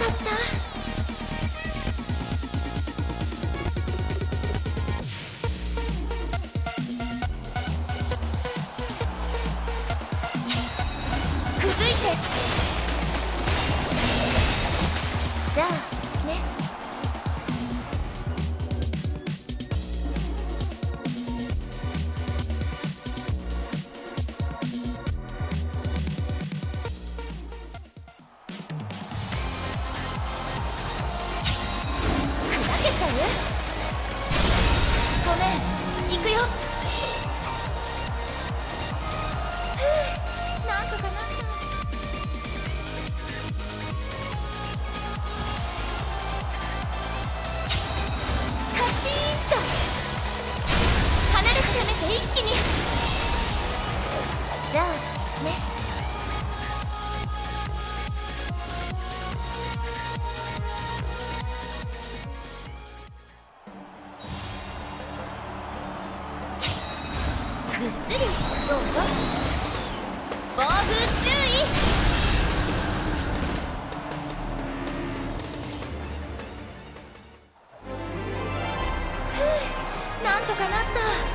かった。くずいて。じゃあね。ごめん、行くよ。なんとかなった。カチーンと離れて攻めて一気に。じゃあね。ぐっすりどうぞ。暴風注意。なんとかなった。